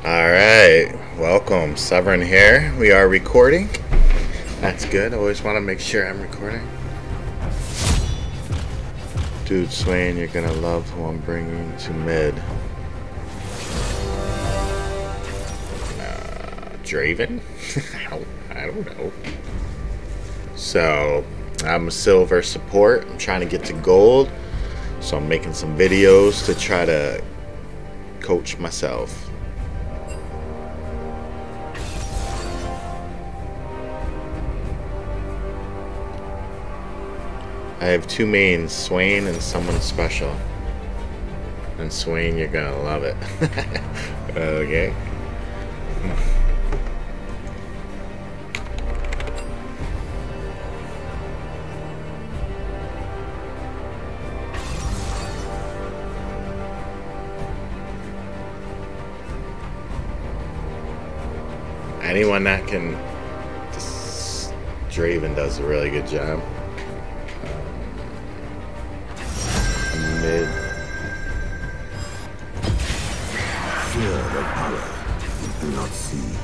Alright, welcome. Severin here. We are recording. That's good. I always want to make sure I'm recording. Dude, Swain, you're gonna love who I'm bringing to mid. Draven? I don't know. So, I'm a silver support. I'm trying to get to gold. So I'm making some videos to try to coach myself. I have two mains, Swain and someone special. And Swain, you're gonna love it. Okay. Anyone that can, Draven does a really good job. Mid. Fear the power you do not see.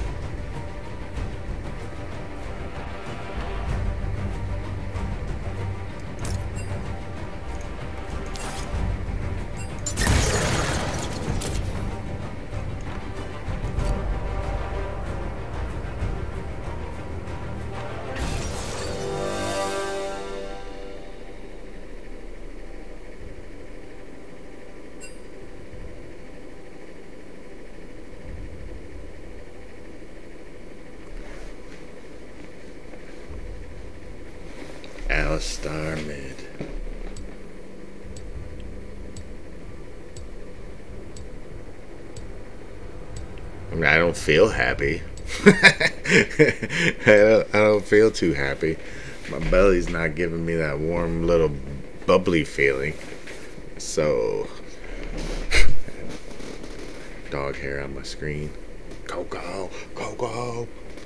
Star mid. I mean, I don't feel happy. I don't feel too happy. My belly's not giving me that warm little bubbly feeling. So, dog hair on my screen. Go, go, go, go.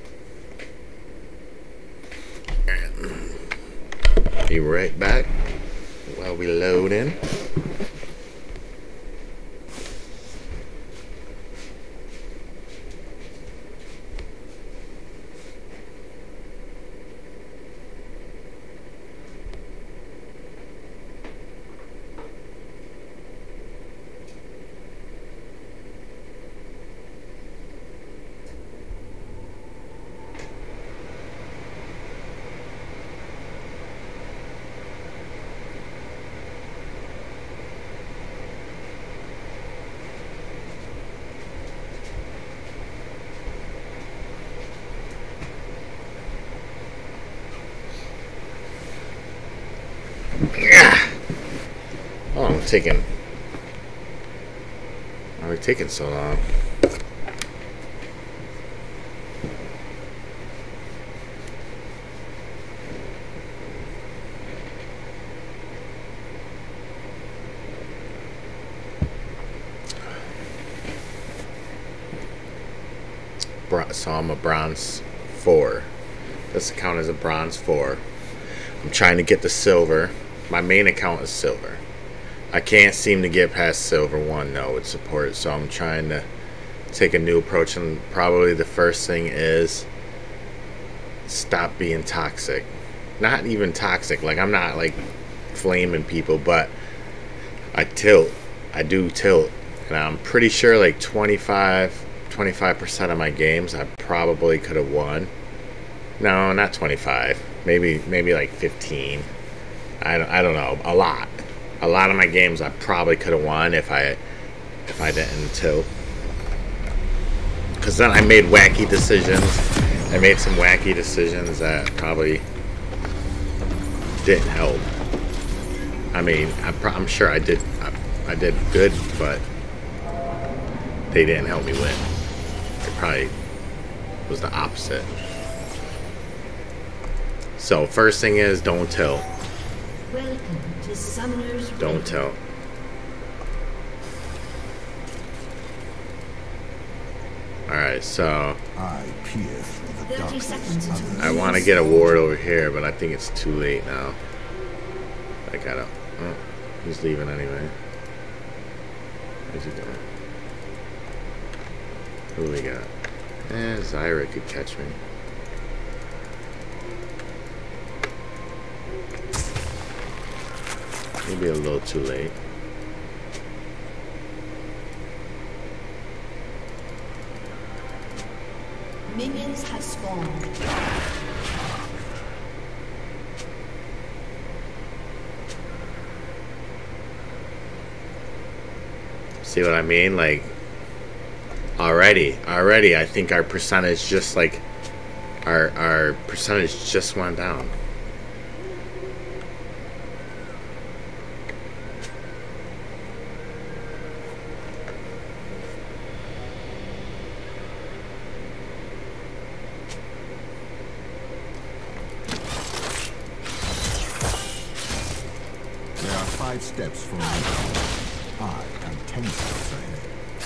Be right back while we load in. Oh, I'm taking. Why are we taking so long? So I'm a bronze 4. This account is a bronze 4. I'm trying to get the silver. My main account is silver. I can't seem to get past silver 1 though with support, so I'm trying to take a new approach, and probably the first thing is stop being toxic. Not even toxic, like I'm not like flaming people, but I tilt. I do tilt, and I'm pretty sure like 25% of my games I probably could have won. No, not 25. Maybe like 15. I don't know. A lot of my games I probably could have won if I didn't tilt. Because then I made wacky decisions. I made some wacky decisions that probably didn't help. I mean, I'm sure I did good, but they didn't help me win. It probably was the opposite. So first thing is don't tilt. Welcome to Summoner's Don't tilt. Alright, so I pierce through the 30 darkness seconds of until I want to get a ward over here, but I think it's too late now. I gotta. Oh, he's leaving anyway. Where's he going? Who we got? Zyra could catch me. Maybe a little too late. Minions have spawned. See what I mean? Like, already, I think our percentage just like, our percentage just went down. There are 5 steps from me. I am 10 steps ahead.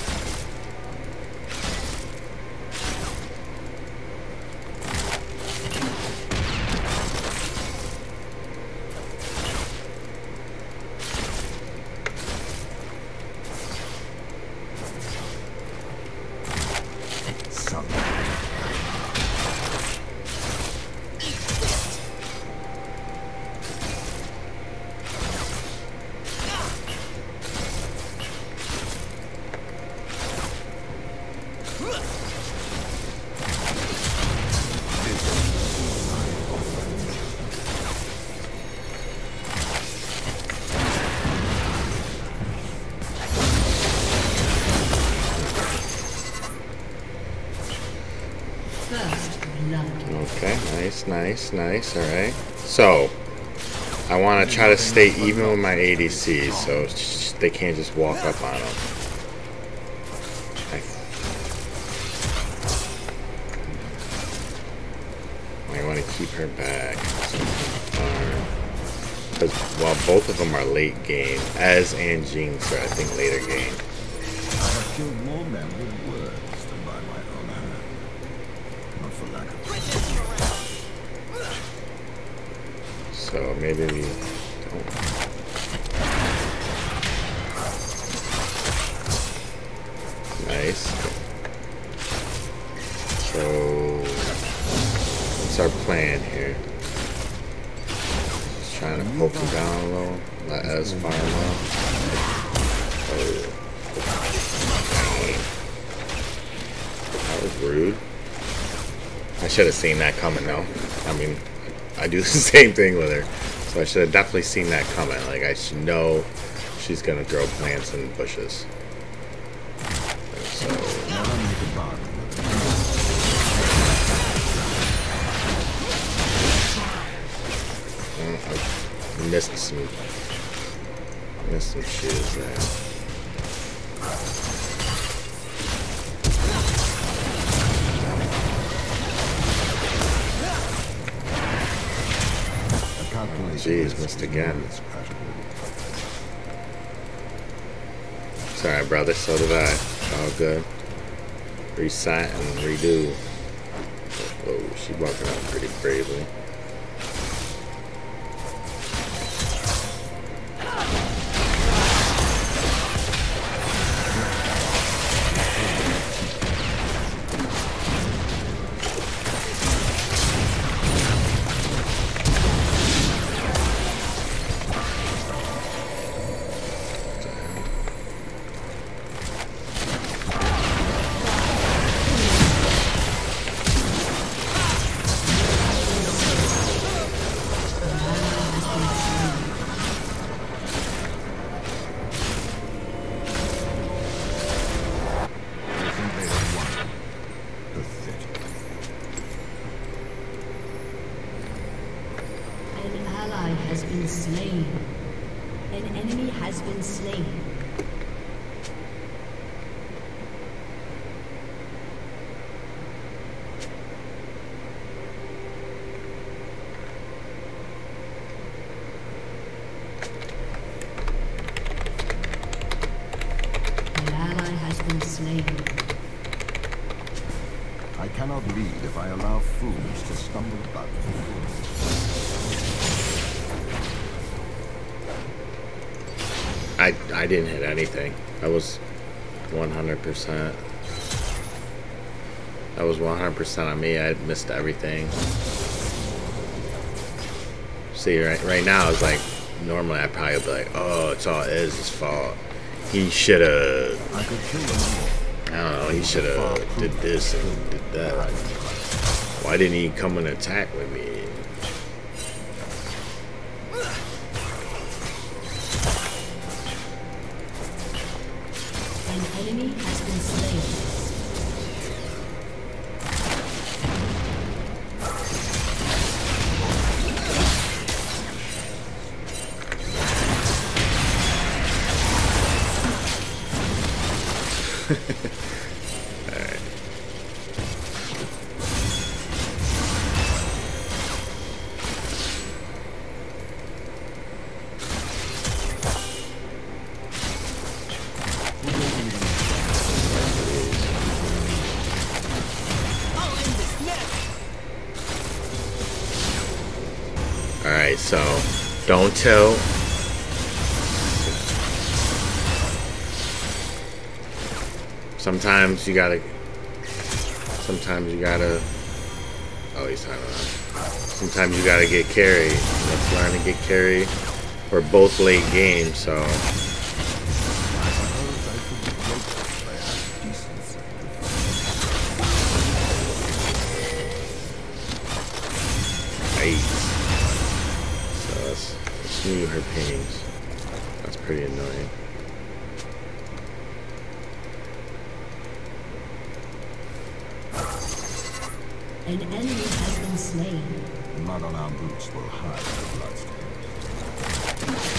Okay, nice, alright. So, I want to try to stay even with my ADCs so they can't just walk up on them. I want to keep her back. Because while both of them are late game, Ez and Jinx are, I think, later game. I have killed more men with words than by my own hand. Not for lack of So maybe we don't. Nice. So what's our plan here? Just trying to poke him down a little. Let Ez farm up. Oh. That was rude. I should have seen that coming though. I mean, I do the same thing with her. So I should have definitely seen that coming. Like, I should know she's gonna throw plants in the bushes. So I missed some shields there. Jeez, missed again. Sorry, brother, so did I. All good. Reset and redo. Oh, she walking out pretty bravely. I cannot lead if I allow fools to stumble about. I didn't hit anything. I was 100%. That was 100% on me. I missed everything. See, right now, it's like, normally I'd probably be like, oh, it's all his fault. He should have, I could kill them all. I don't know, he should have did this and did that. Why didn't he come and attack with me? An enemy has been slain. Alright. Alright, so don't tell. Sometimes you gotta. Oh, he's time out. Sometimes you gotta get carried. Let's learn to get carried. We're both late game, so. Nice. So let's mute her pings. That's pretty annoying. An enemy has been slain. Mud on our boots will hide the bloodstains.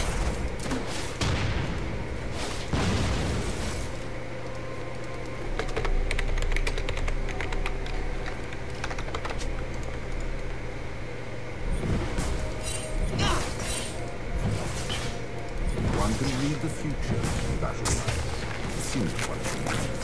One can read the future in battle lines. It seems one can.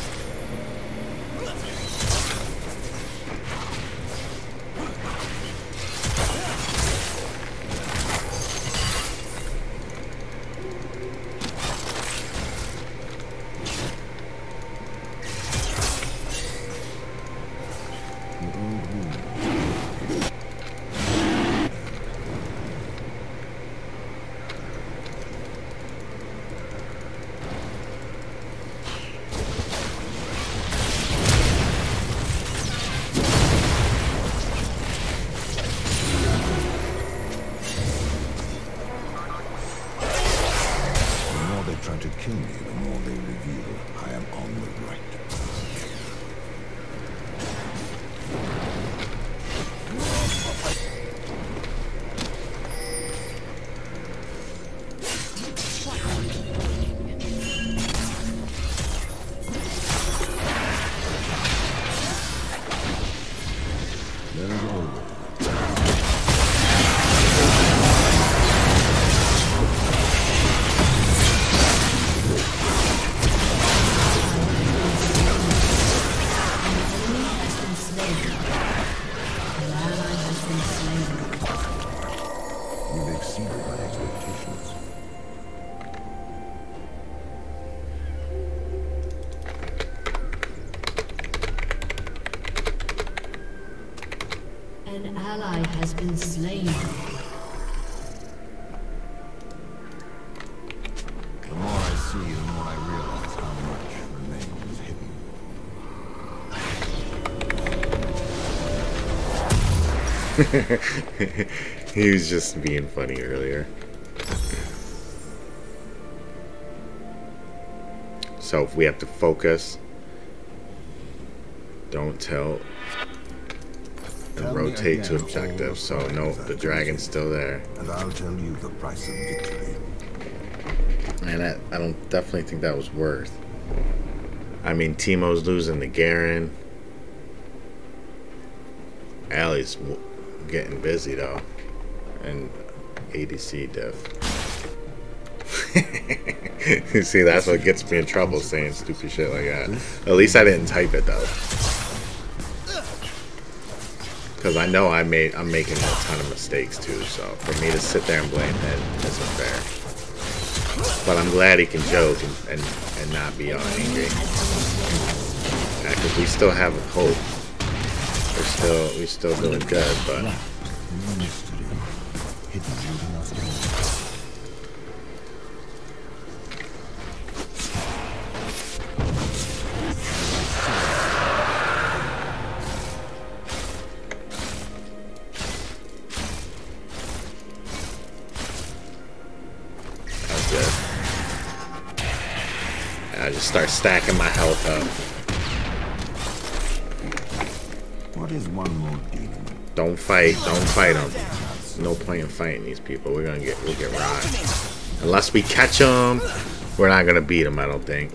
Try to kill me, the more they reveal I am on the right. There is always You've exceeded my expectations. An ally has been slain. The more I see, the more I realize how much remains hidden. He was just being funny earlier. So if we have to focus, don't tilt, and rotate to objective. So no, the dragon's still there. And I'll tell you the price of victory. And I don't definitely think that was worth. I mean, Teemo's losing to Garen. Allie's getting busy though, and ADC diff. See, that's what gets me in trouble, saying stupid shit like that. At least I didn't type it though, because I know I'm making a ton of mistakes too. So for me to sit there and blame him isn't fair. But I'm glad he can joke and not be all angry. Because We still have hope. We're still doing good, but Mystery hidden within us all. that's good. I just start stacking my health up. What is one more demon? Don't fight them. No point in fighting these people. We'll get rocked. Unless we catch them, we're not gonna beat them. I don't think.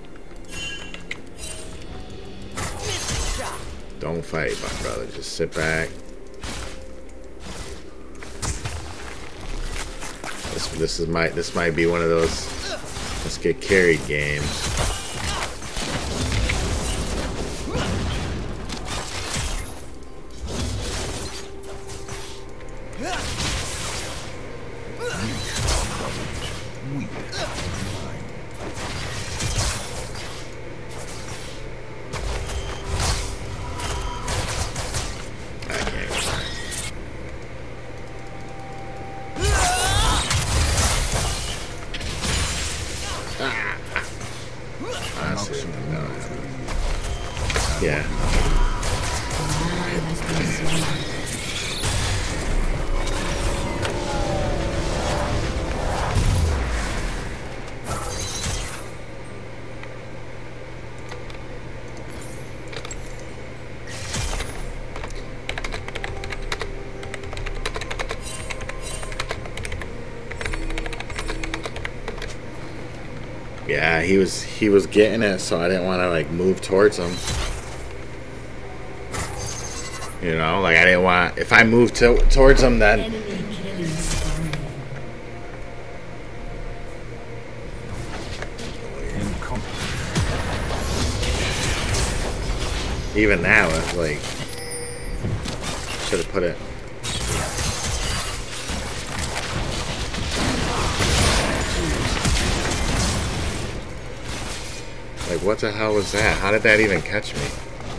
Don't fight, my brother. Just sit back. This might be one of those let's get carried games. Yeah. Yeah, he was getting it, so I didn't want to like move towards him. You know, like I didn't want. If I moved towards him, then Enemy killing spree. even now it's like should have put it. Like, what the hell was that? How did that even catch me?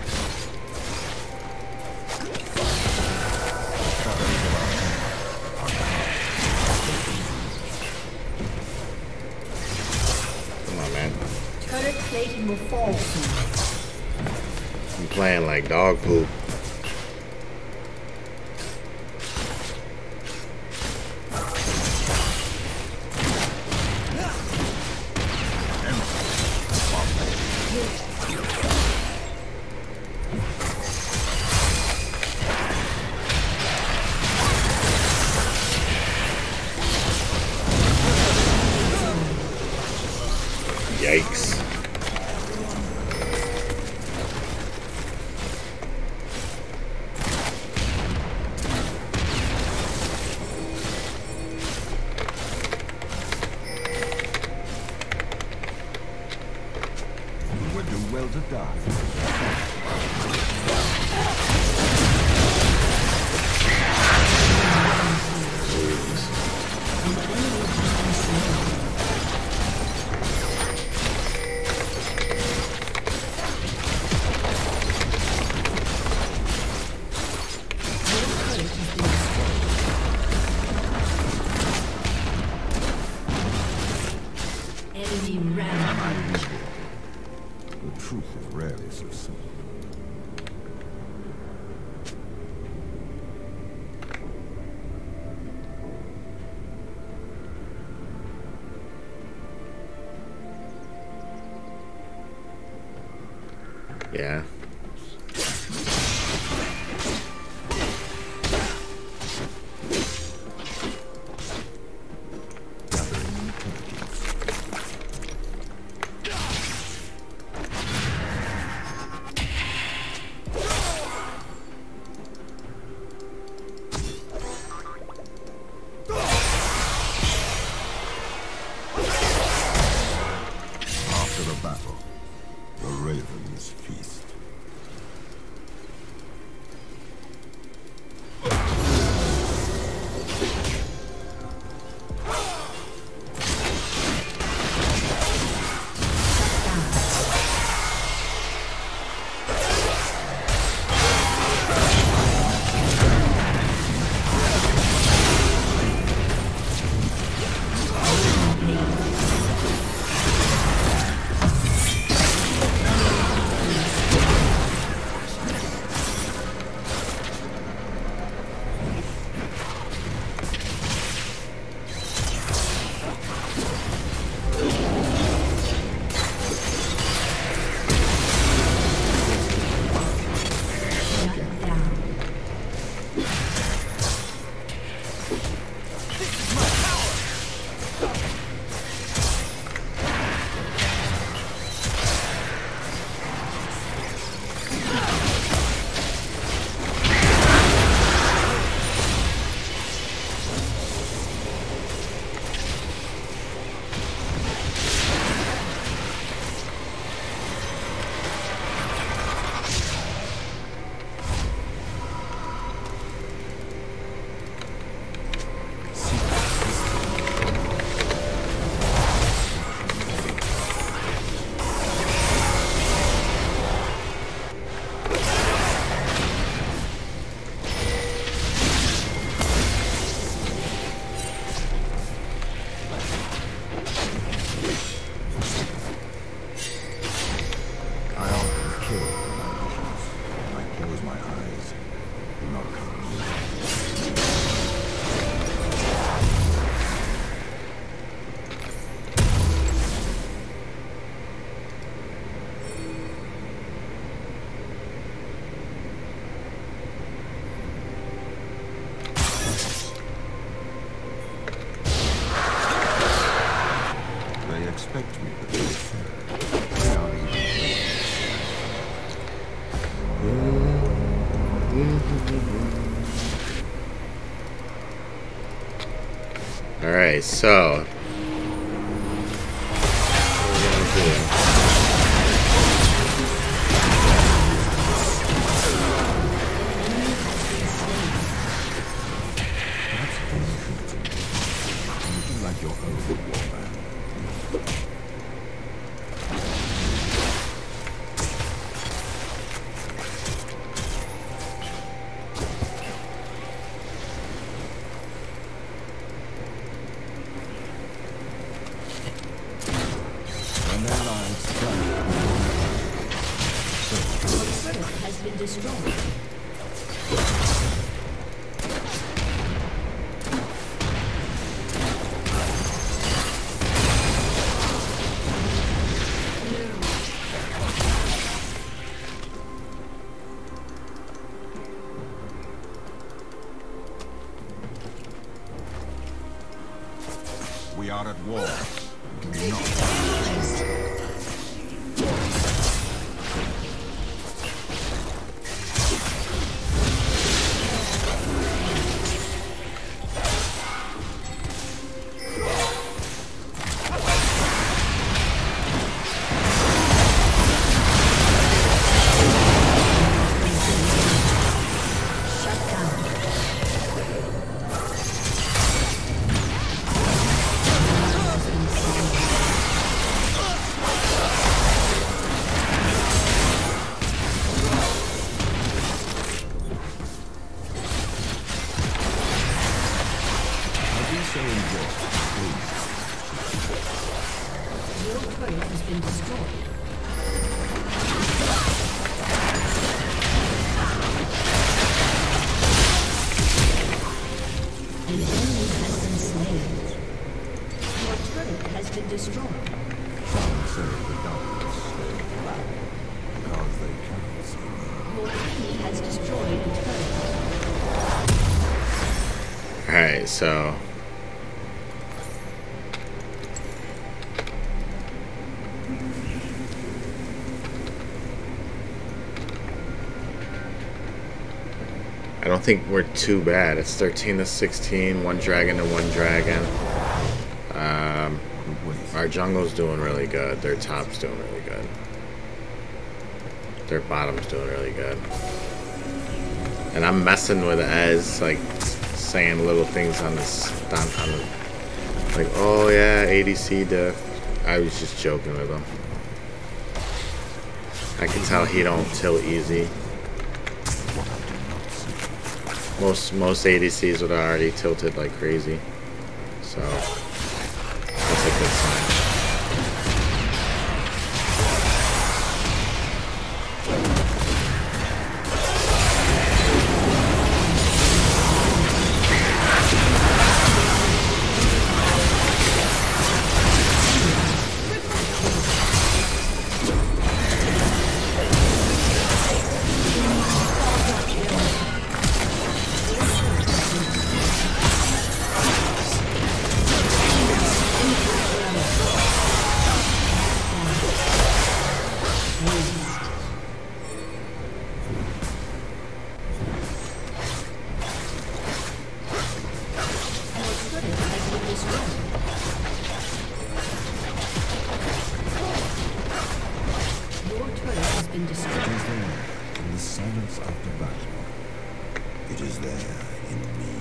Come on, man. Turret plating will fall soon. I'm playing like dog poop. Yikes. You would do well to die. Enemy rampage. The truth is rarely so simple. Yeah. Gathering intelligence. After the battle, the ravens feast. Okay, so what are we gonna do? Looking like your own warman. When their lives come, Turret has been destroyed. we are at war. Do not. So enjoy, please. Your turret has been destroyed. An enemy has been slain. Your turret has been destroyed. Some say the darkness stay black because they cannot see me. Your enemy has destroyed a turret. Alright, so I don't think we're too bad. It's 13 to 16, one dragon to one dragon. Our jungle's doing really good. Their top's doing really good. Their bottom's doing really good. And I'm messing with Ez, like saying little things on this, on the, like, oh yeah, ADC diff. I was just joking with him. I can tell he don't tilt easy. Most ADCs would have already tilted like crazy, so that's a good sign. It is there in the silence of the battle. It is there in me.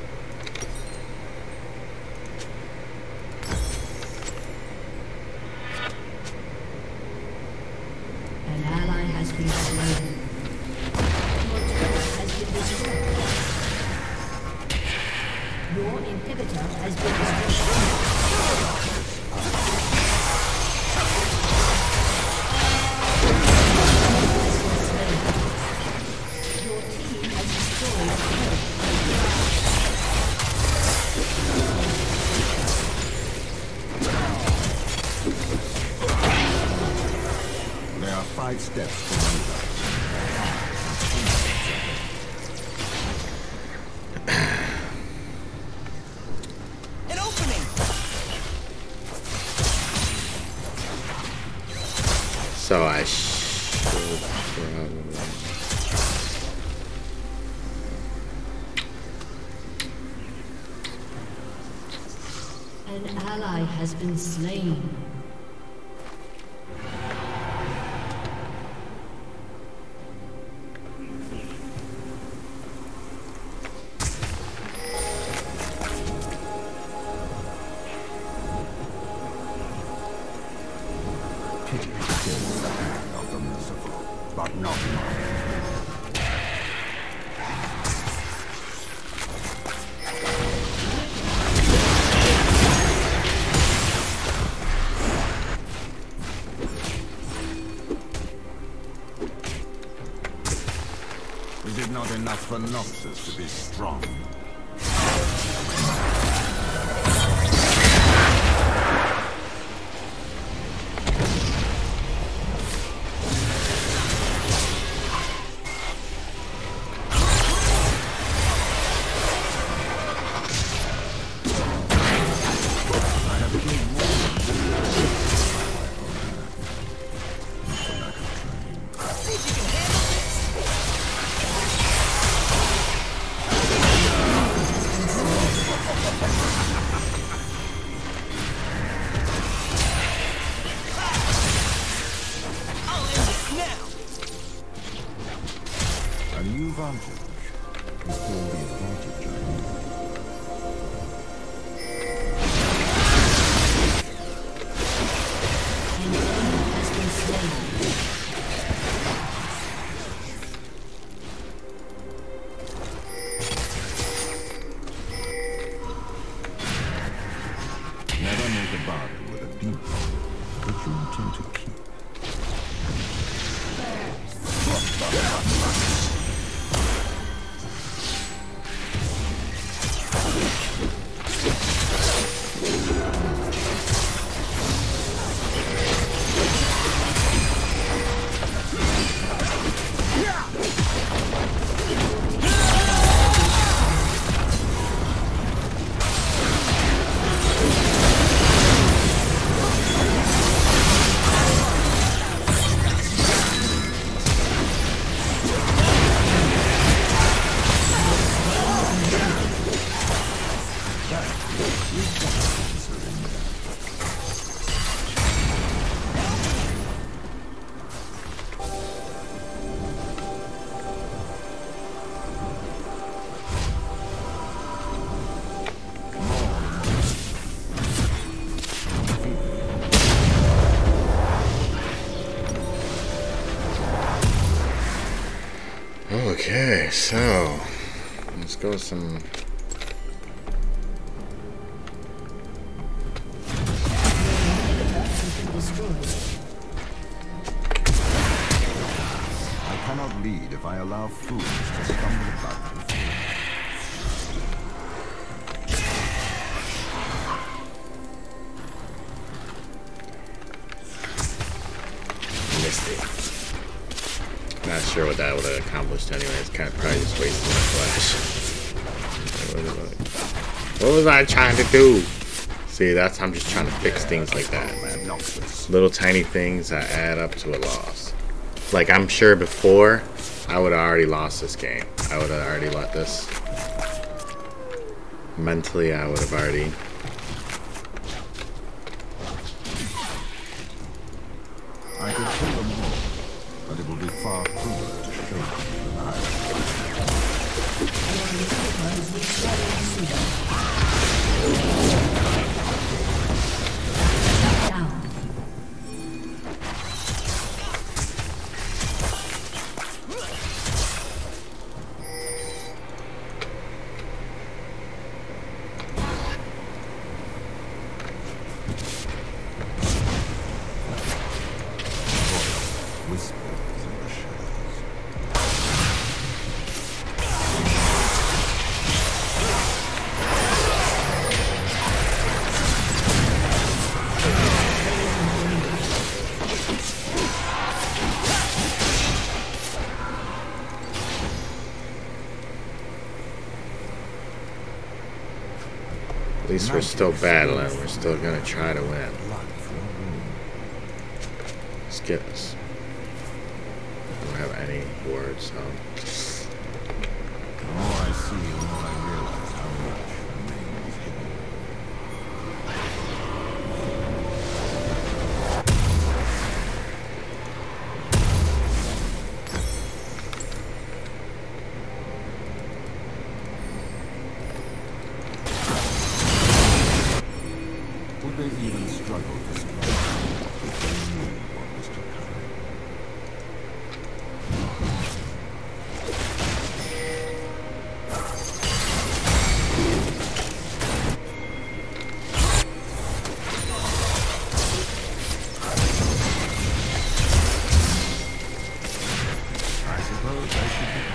An ally has been slain. Your turret has been destroyed. Your inhibitor has been destroyed. Your team has destroyed a turret. There are 5 steps to my An opening! So I should probably. An ally has been slain. Pity fills the hand of the merciful, but not mine. Is it not enough for Noxus to be strong? A new vantage. Is all the advantage I need. An enemy has been slain. Never make a bargain with a people that you intend to keep. Okay, so let's go with some. I cannot lead if I allow fools to stumble about before. Missed it. Not sure what that would have accomplished anyway. It's kind of probably just wasting my flash. What was I trying to do? See, I'm just trying to fix things like that, man. Little tiny things that add up to a loss. Like, I'm sure before, I would have already lost this game. I would have already let this. Mentally, I would have already. I could kill them all, but it will be far crueler to show them than I. Down. Whispers in the shadows. At least we're still battling. We're still gonna try to win. Let's get this. I don't have any words, so. The more I see, the more I realize how much remains hidden.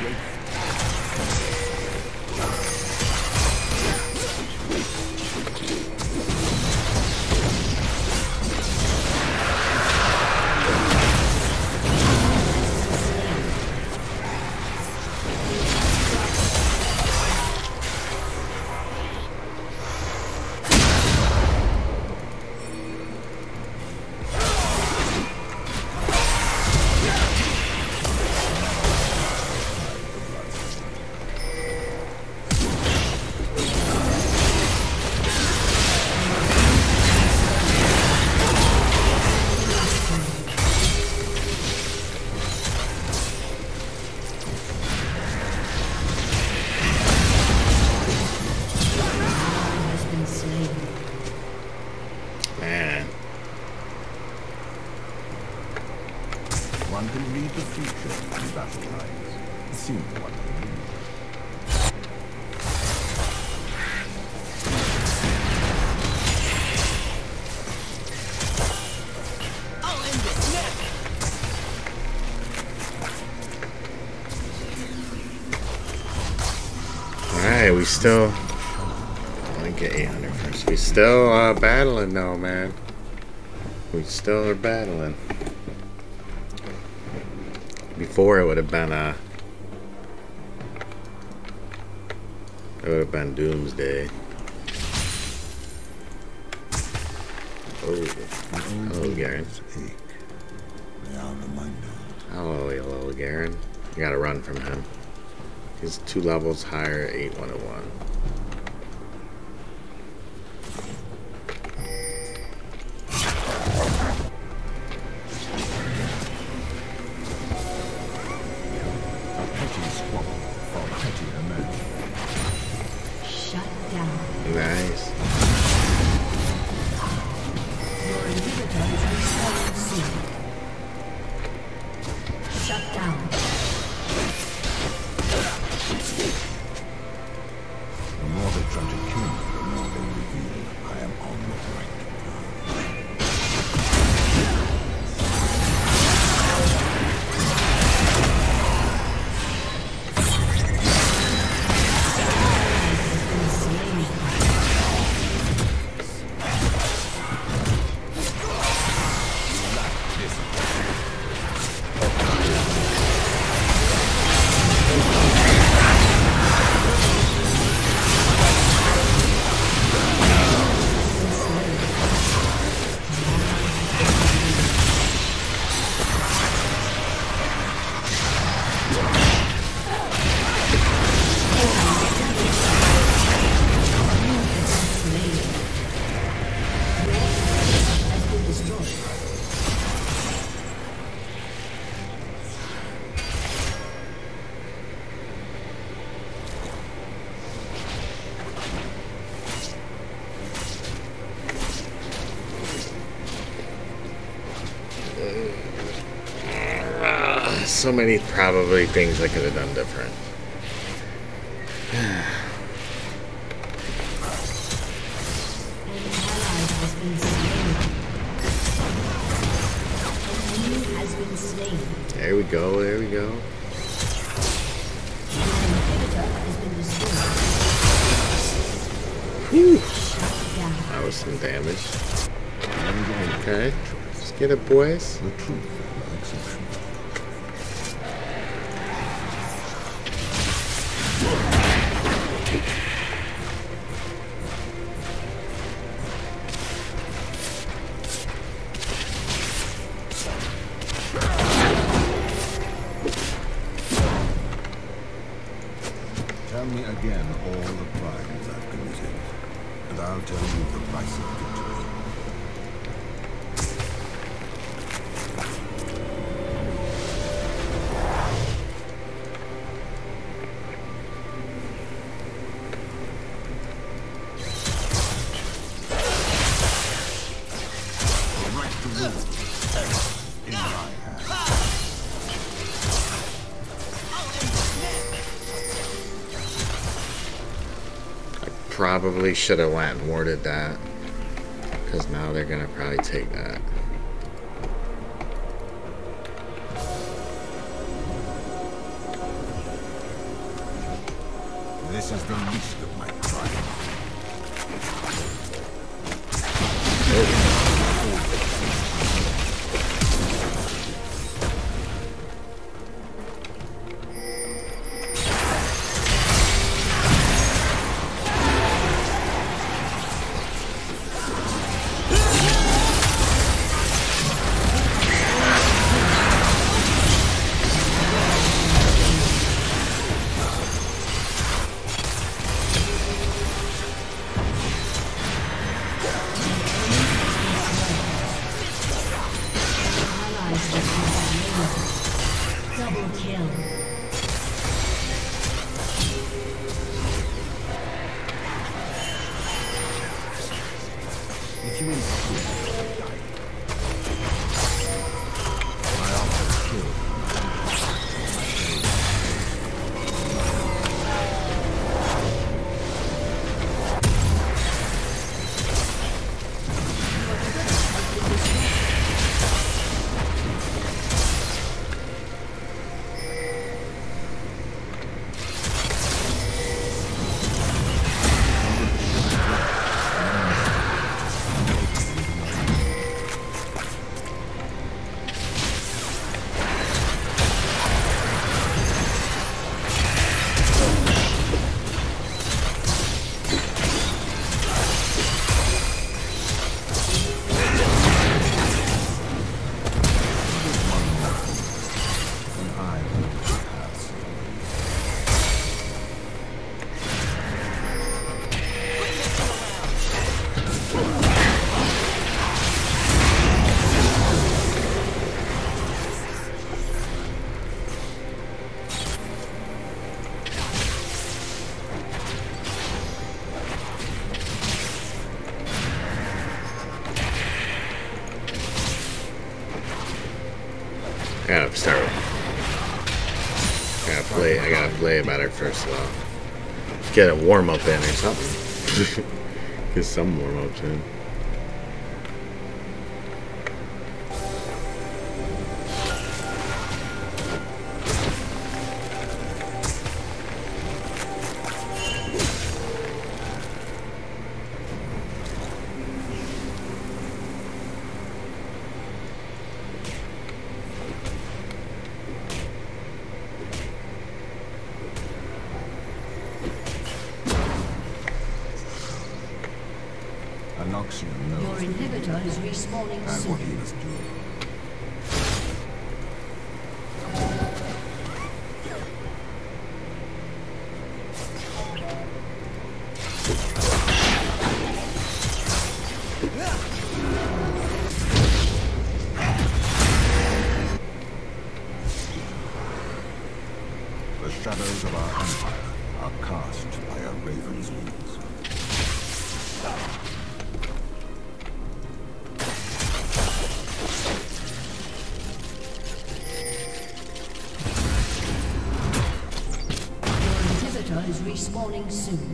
Man. One can read the future in battle lines. Seems one can read. I'll end this now. Alright, we still... Let me get 800 first. We still battling though, man. We still are battling. Before it would have been it would have been doomsday. Oh, hello, Garen. Hello, Garen. You gotta run from him. He's 2 levels higher at 8101. Shut down. Nice. Your inhibitor has been soon. Shut down. The more they try to kill me, the more they reveal I am on the right path. So many probably things I could have done different. There we go, there we go. Whew. That was some damage. Okay, let's get it, boys. The truth, no exception. Tell me again all the crimes I've committed, and I'll tell you the price of victory. The right to rule in my hands. Probably should have went and warded that, because now they're gonna probably take that. This is the least of my pride. Double kill. If you insist, I offer kill. I gotta play better first of all. Get a warm up in or something. Get some warm ups in. Your inhibitor is respawning And soon. what he was doing. The shadows of our empire are cast by a raven's wings. Is respawning soon.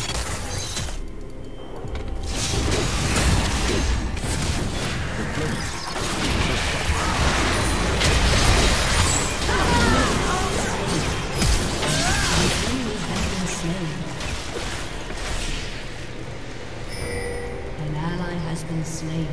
An ally has been slain.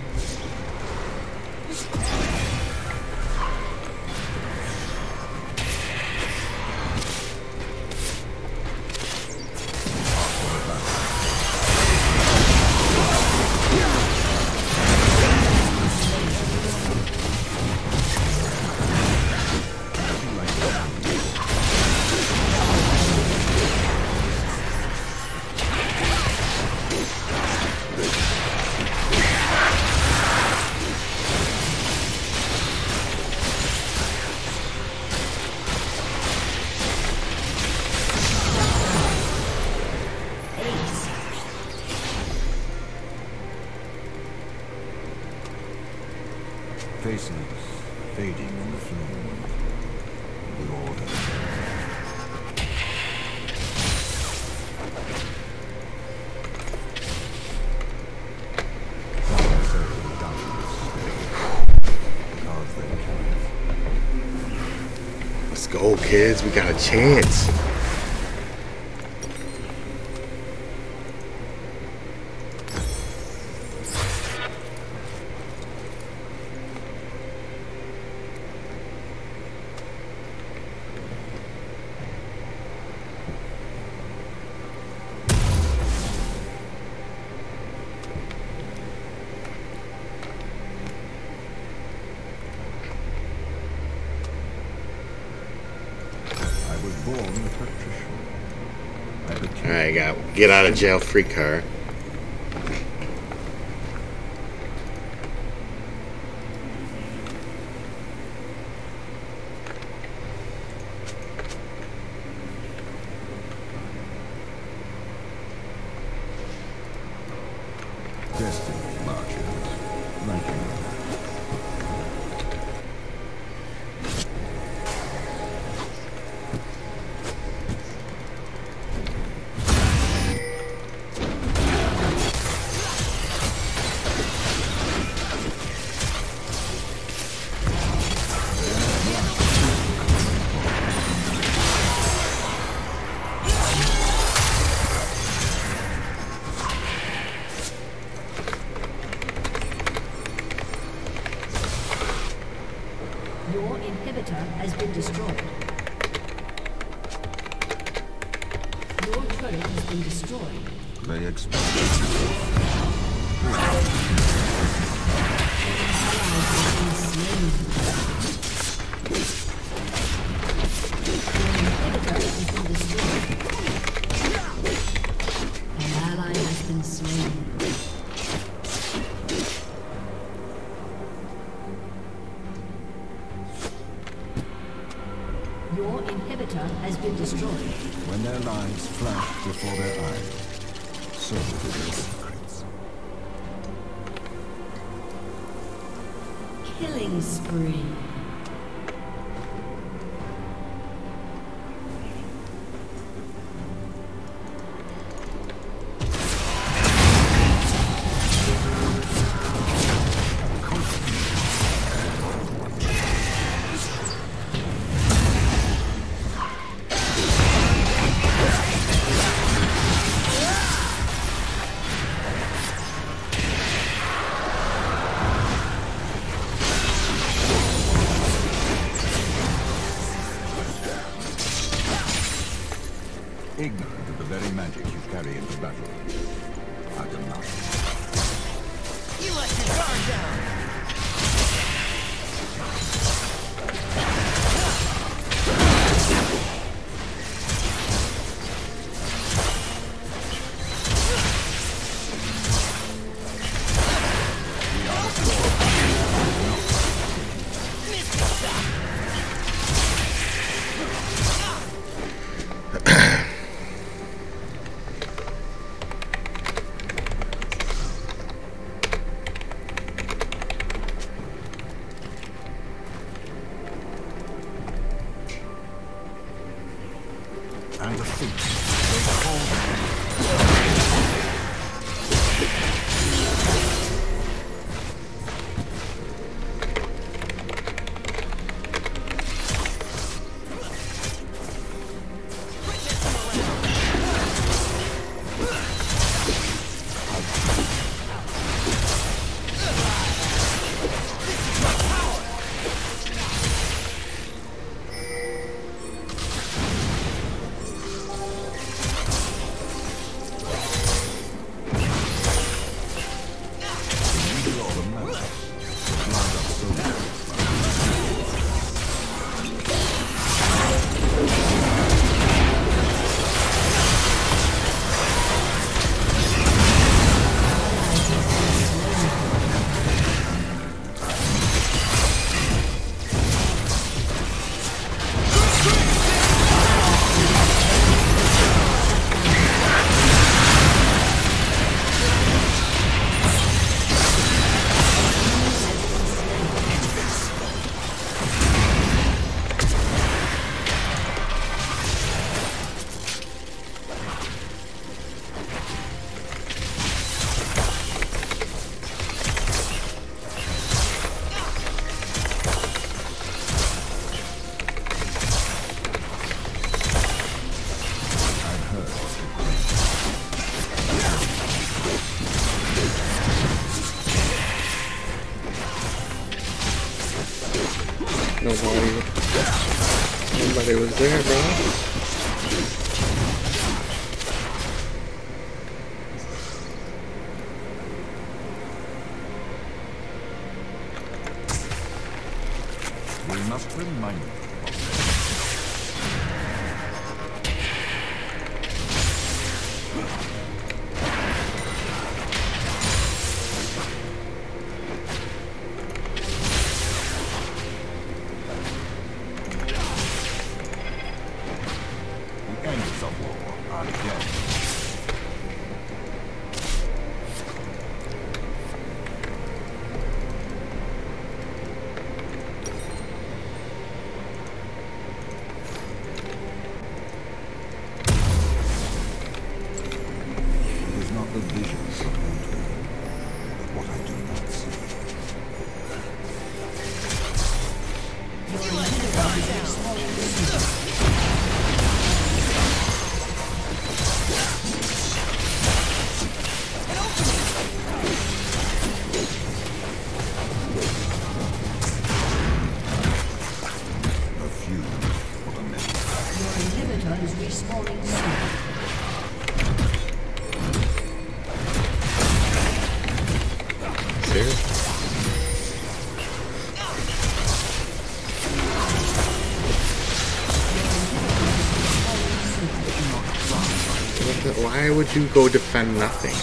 Faces fading in the flame. We all have some say the darkness because they can. Let's go, kids. We got a chance. was born a patrician. I became Alright, got get out of jail free card. destiny marches like you. Your inhibitor has been destroyed. Your turret has been destroyed. They expect An ally has been slain. Your inhibitor has been destroyed. when their lives flash before their eyes, so do their secrets. Killing spree. Ignorant of the very magic you carry into battle, I deny. You let your guard down. And to think they call Nobody was there, bro. we must remind them of is respawning soon. Serious? Why would you go defend nothing?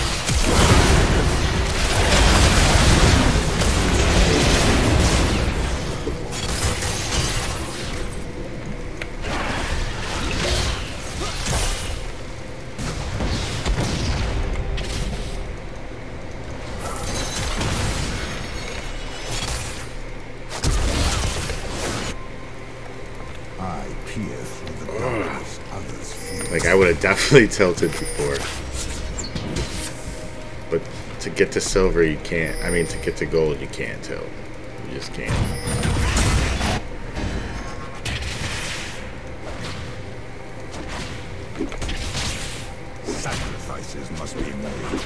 I pierce through the darkness others feel. Like, I would have definitely tilted before. But to get to silver, you can't. I mean, to get to gold, you can't tilt. You just can't. Sacrifices must be made.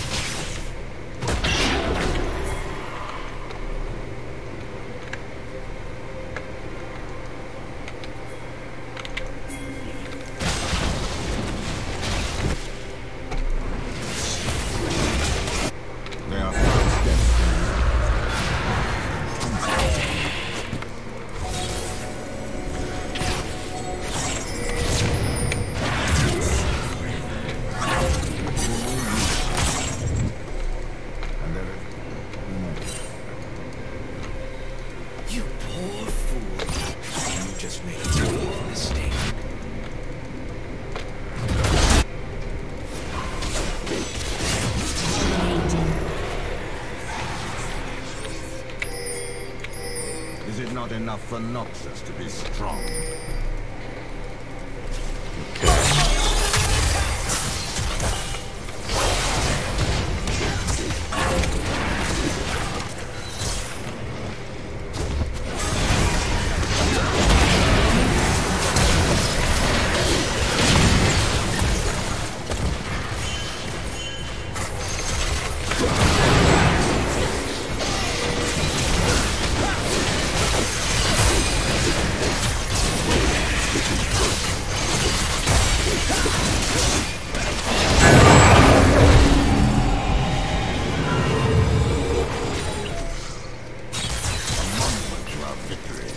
They are footsteps. And there is You poor fool. You just made a big mistake. Is it not enough for Noxus to be strong? To our victory.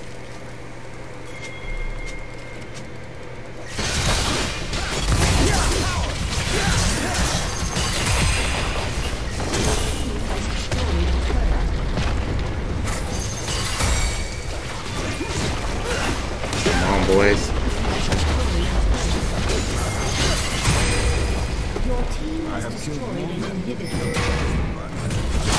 Come on, boys. Your team I has have killed destroyed more an men. inhibitor.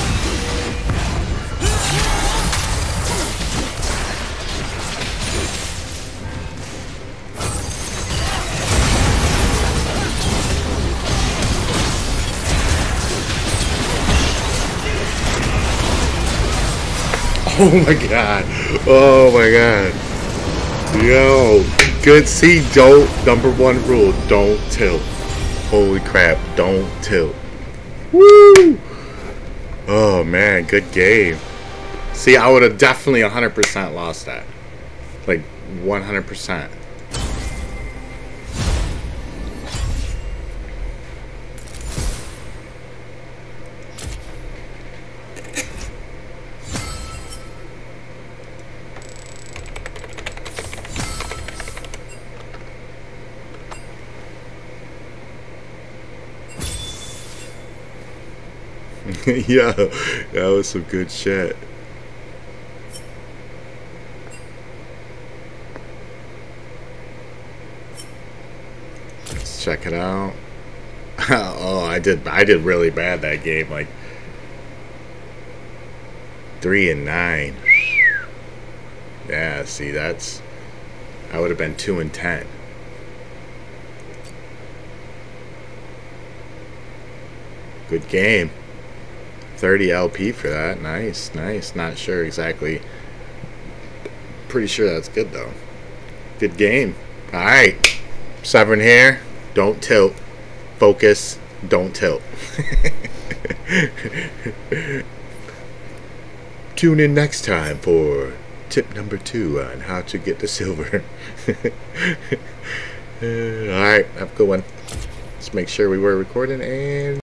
Oh my god. Oh my god. Yo. Good. See, don't. Number one rule. Don't tilt. Holy crap. Don't tilt. Woo. Oh man. Good game. See, I would have definitely 100% lost that. Like, 100%. Yeah, that was some good shit. Let's check it out. Oh, I did really bad that game, like 3-9. Yeah, see, that's, I would have been 2-10. Good game. 30 LP for that. Nice, nice. Not sure exactly. Pretty sure that's good though. Good game. Alright. Severn here. Don't tilt. Focus. Don't tilt. Tune in next time for tip number 2 on how to get the silver. Alright, have a good one. Let's make sure we were recording and